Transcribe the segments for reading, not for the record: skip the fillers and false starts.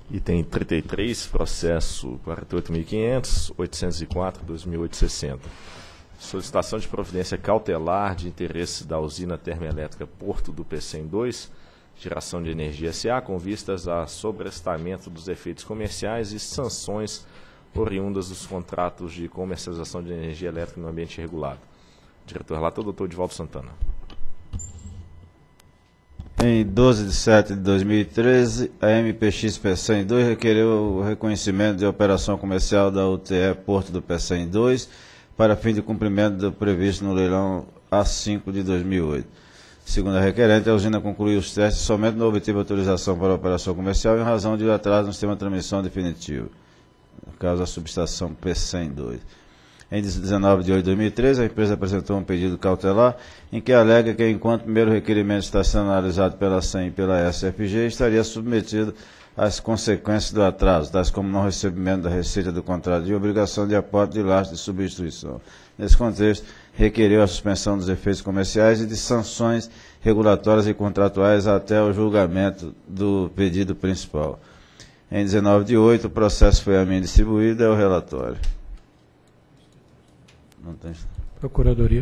Item 33, processo 48.500.804.2060. Solicitação de providência cautelar de interesse da usina termoelétrica Porto do Pecém 2, geração de energia SA, com vistas a sobrestamento dos efeitos comerciais e sanções oriundas dos contratos de comercialização de energia elétrica no ambiente regulado. Diretor relator, doutor Edivaldo Santana. Em 12 de setembro de 2013, a MPX Pecém 2 requereu o reconhecimento de operação comercial da UTE Porto do Pecém 2 para fim de cumprimento do previsto no leilão A5 de 2008. Segundo a requerente, a usina concluiu os testes somente não obteve autorização para a operação comercial em razão de atraso no sistema de transmissão definitivo, no caso a subestação Pecém 2. Em 19 de 8 de 2013, a empresa apresentou um pedido cautelar em que alega que, enquanto o primeiro requerimento está sendo analisado pela SEM e pela SFG, estaria submetido às consequências do atraso, tais como não recebimento da receita do contrato e obrigação de aporte de lastro de substituição. Nesse contexto, requeriu a suspensão dos efeitos comerciais e de sanções regulatórias e contratuais até o julgamento do pedido principal. Em 19 de 8, o processo foi a mim distribuído, é o relatório. Não tem. Procuradoria.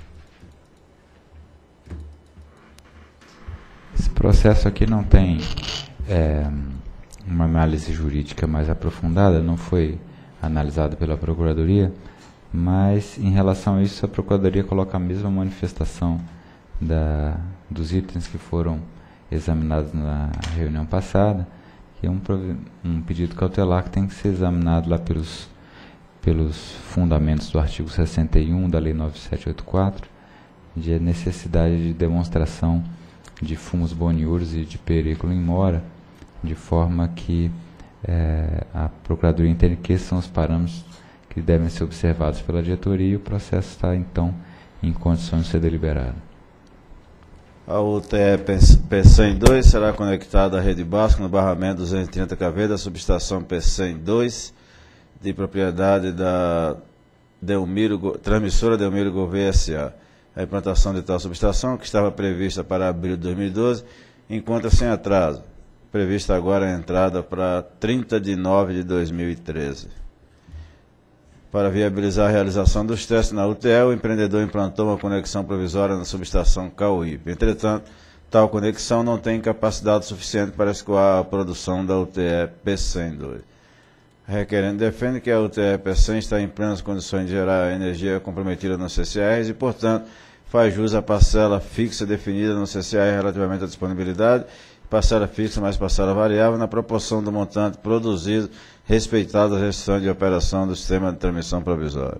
Esse processo aqui não tem uma análise jurídica mais aprofundada, não foi analisado pela Procuradoria, mas em relação a isso a Procuradoria coloca a mesma manifestação dos itens que foram examinados na reunião passada, que é um pedido cautelar que tem que ser examinado lá pelos fundamentos do artigo 61 da Lei 9784, de necessidade de demonstração de fumus boniuris e de periculum in mora, de forma que a Procuradoria entende que esses são os parâmetros que devem ser observados pela diretoria e o processo está, então, em condições de ser deliberado. A UTE Pecém 2 será conectada à rede básica no barramento 230 kV da subestação Pecém 2, de propriedade da Transmissora Delmiro Gouveia S.A. A implantação de tal subestação, que estava prevista para abril de 2012, encontra-se em atraso. Prevista agora a entrada para 30 de nove de 2013. Para viabilizar a realização dos testes na UTE, o empreendedor implantou uma conexão provisória na subestação Cauípe. Entretanto, tal conexão não tem capacidade suficiente para escoar a produção da UTE Pecém 2. A requerente defende que a UTE Pecém está em plenas condições de gerar energia comprometida nos CCRs e, portanto, faz jus à parcela fixa definida no CCR relativamente à disponibilidade, parcela fixa mais parcela variável na proporção do montante produzido, respeitado a restrições de operação do sistema de transmissão provisória.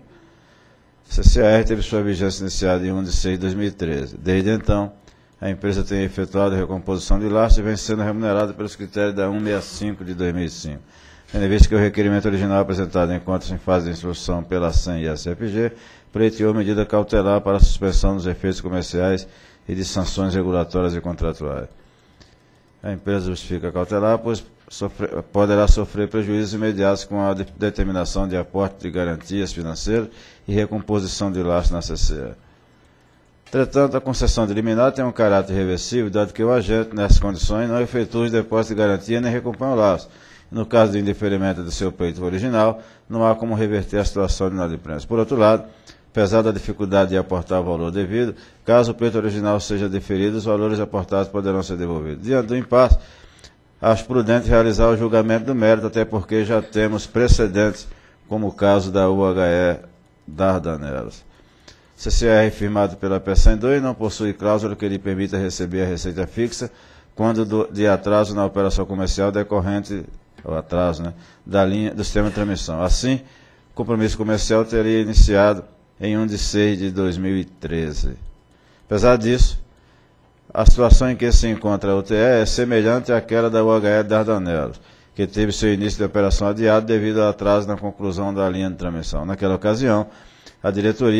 O CCR teve sua vigência iniciada em 1 de 6 de 2013. Desde então, a empresa tem efetuado a recomposição de lastro e vem sendo remunerada pelos critérios da 165 de 2005. Tendo em vista que o requerimento original apresentado encontra-se em fase de instrução pela SEM e a SFG, pleiteou medida cautelar para a suspensão dos efeitos comerciais e de sanções regulatórias e contratuais. A empresa justifica a cautelar, pois poderá sofrer prejuízos imediatos com a determinação de aporte de garantias financeiras e recomposição de lastro na CCE. Entretanto, a concessão de liminar tem um caráter reversível, dado que o agente, nessas condições, não efetua os depósitos de garantia nem recompõe o lastro. No caso do indeferimento do seu pleito original, não há como reverter a situação de inadimplência. Por outro lado, apesar da dificuldade de aportar o valor devido, caso o pleito original seja deferido, os valores aportados poderão ser devolvidos. Diante do impasse, acho prudente realizar o julgamento do mérito, até porque já temos precedentes, como o caso da UHE Dardanelas. CCR firmado pela Pecém 2 não possui cláusula que lhe permita receber a receita fixa quando de atraso na operação comercial decorrente o atraso, da linha do sistema de transmissão. Assim, o compromisso comercial teria iniciado em 1 de 6 de 2013. Apesar disso, a situação em que se encontra a UTE é semelhante àquela da UHE Dardanelas, que teve seu início de operação adiado devido ao atraso na conclusão da linha de transmissão. Naquela ocasião, a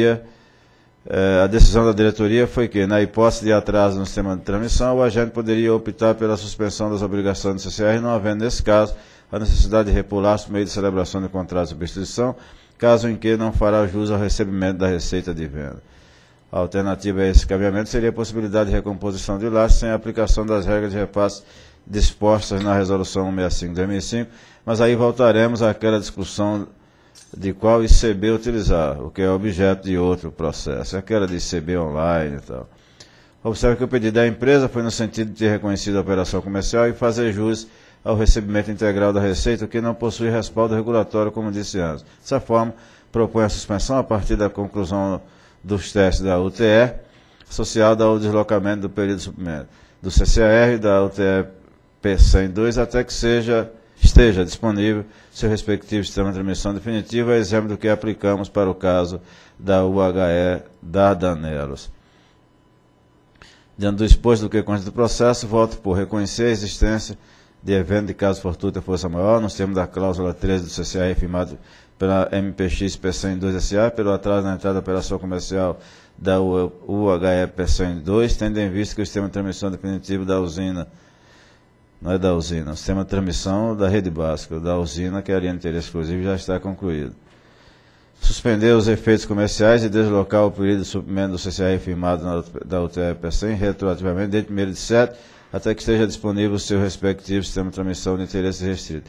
decisão da diretoria foi que, na hipótese de atraso no sistema de transmissão, o agente poderia optar pela suspensão das obrigações do CCR, não havendo, nesse caso, a necessidade de repular por meio de celebração de contrato de substituição, caso em que não fará jus ao recebimento da receita de venda. A alternativa a esse caminhamento seria a possibilidade de recomposição de lastro sem a aplicação das regras de repasse dispostas na Resolução 165 de 2005, mas aí voltaremos àquela discussão de qual ICB utilizar, o que é objeto de outro processo, aquela de ICB online e tal. Observe que o pedido da empresa foi no sentido de ter reconhecido a operação comercial e fazer jus ao recebimento integral da receita, o que não possui respaldo regulatório, como disse antes. Dessa forma, propõe a suspensão a partir da conclusão dos testes da UTE, associado ao deslocamento do período de suprimento do CCAR e da UTE P102, até que esteja disponível seu respectivo sistema de transmissão definitiva, exemplo do que aplicamos para o caso da UHE Dardanelos. Diante do exposto do que consta do processo, voto por reconhecer a existência de evento de caso fortuito da força maior, nos termos da cláusula 13 do CCAR firmado pela MPX P102 SA, pelo atraso na entrada da operação comercial da UHE P102, tendo em vista que o sistema de transmissão definitivo da usina, não é da usina, o sistema de transmissão da rede básica, da usina, que é a linha de interesse exclusivo, já está concluído. Suspender os efeitos comerciais e deslocar o período de suprimento do CCAR firmado da UTE P100 retroativamente desde 1º de 7 até que esteja disponível o seu respectivo sistema de transmissão de interesse restrito.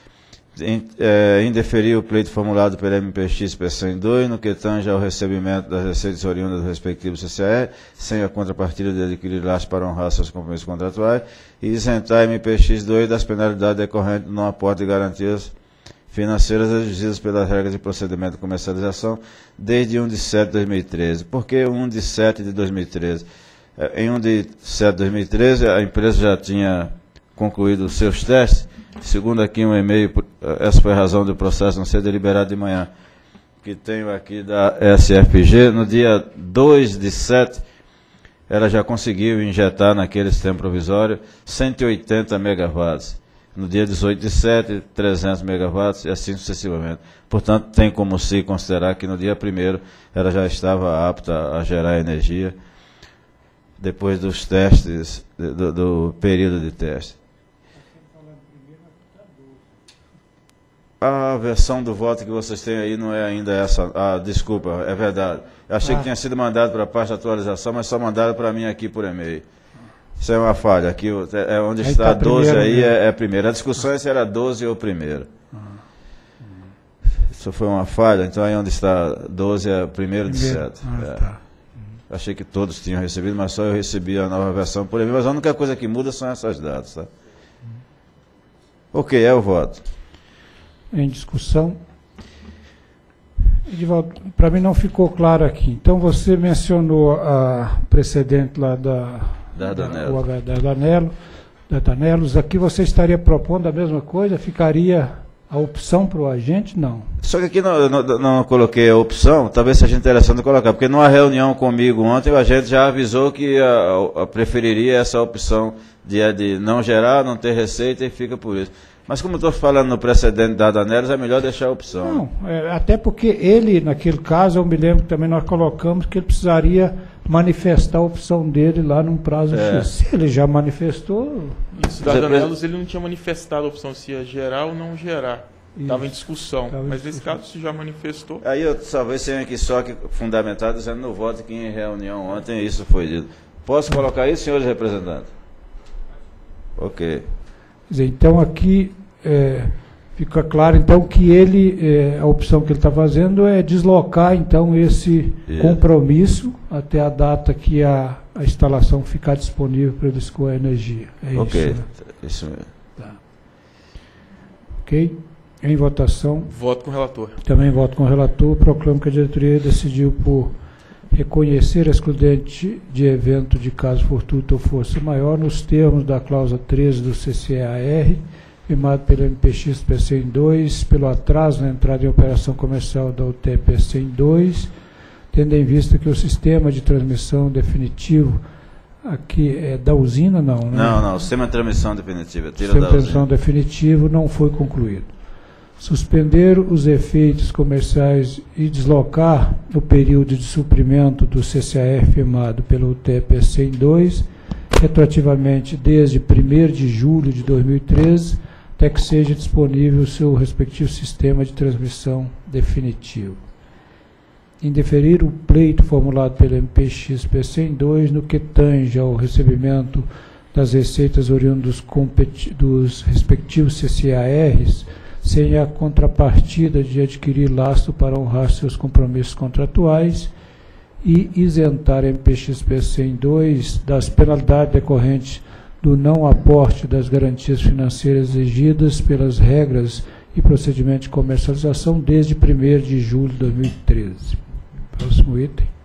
Indeferir o pleito formulado pela MPX P102 no que tange ao recebimento das receitas oriundas do respectivo CCAR, sem a contrapartida de adquirir laços para honrar seus compromissos contratuais, e isentar a MPX2 das penalidades decorrentes do não aporte de garantias financeiras exigidas pelas regras de procedimento de comercialização desde 1 de 7 de 2013. Por que 1 de 7 de 2013? Em 1 de 7 de 2013, a empresa já tinha concluído os seus testes. Segundo aqui um e-mail, essa foi a razão do processo não ser deliberado de manhã, que tenho aqui da SFG, no dia 2 de 7, ela já conseguiu injetar naquele sistema provisório 180 megawatts. No dia 18 de 7, 300 megawatts e assim sucessivamente. Portanto, tem como se considerar que no dia 1º ela já estava apta a gerar energia depois dos testes, do período de teste. A versão do voto que vocês têm aí não é ainda essa. Ah, desculpa, é verdade. Eu achei que tinha sido mandado para a parte de atualização, mas só mandaram para mim aqui por e-mail. Isso é uma falha. Aqui é onde aí está 12 aí, é a primeira. A discussão é se era 12 ou primeira. Isso foi uma falha, então aí onde está 12 é 1º de 7. Tá. Achei que todos tinham recebido, mas só eu recebi a nova versão por e-mail. Mas a única coisa que muda são essas datas. Tá? Ok, é o voto. Em discussão. Edivaldo, para mim não ficou claro aqui. Então você mencionou a precedente lá da Dardanelos. Aqui você estaria propondo a mesma coisa? Ficaria a opção para o agente? Não. Só que aqui não coloquei a opção, talvez seja interessante colocar, porque numa reunião comigo ontem o agente já avisou que preferiria essa opção de não gerar, não ter receita e fica por isso. Mas como estou falando no precedente da Dardanelos, é melhor deixar a opção. Não, até porque ele, naquele caso, eu me lembro que também nós colocamos que ele precisaria manifestar a opção dele lá num prazo X. Se ele já manifestou... Isso, da Dardanelos ele não tinha manifestado a opção se ia gerar ou não gerar. Estava em discussão. Mas nesse caso, se já manifestou... Aí eu talvez tenha aqui só que fundamentado, dizendo no voto que em reunião ontem isso foi dito. Posso colocar isso, senhores representantes? Ok. Então aqui fica claro então que a opção que ele está fazendo é deslocar então esse compromisso até a data que a instalação ficar disponível para ele escoar a energia. Ok, isso, né? Isso mesmo. Tá. Ok? Em votação. Voto com o relator. Também voto com o relator. Proclamo que a diretoria decidiu por reconhecer a excludente de evento de caso fortuito ou força maior nos termos da cláusula 13 do CCAR, firmado pelo MPX P102, pelo atraso na entrada em operação comercial da UTE P102, tendo em vista que o sistema de transmissão definitivo aqui é da usina, não, né? Não, o sistema de transmissão definitiva. O sistema de transmissão definitivo não foi concluído. Suspender os efeitos comerciais e deslocar o período de suprimento do CCAR firmado pelo UTE P102, retroativamente desde 1º de julho de 2013, até que seja disponível o seu respectivo sistema de transmissão definitivo. Indeferir o pleito formulado pelo MPX P102 no que tange ao recebimento das receitas oriundas dos respectivos CCARs, sem a contrapartida de adquirir lastro para honrar seus compromissos contratuais, e isentar a MPXP 102 das penalidades decorrentes do não aporte das garantias financeiras exigidas pelas regras e procedimentos de comercialização desde 1º de julho de 2013. Próximo item.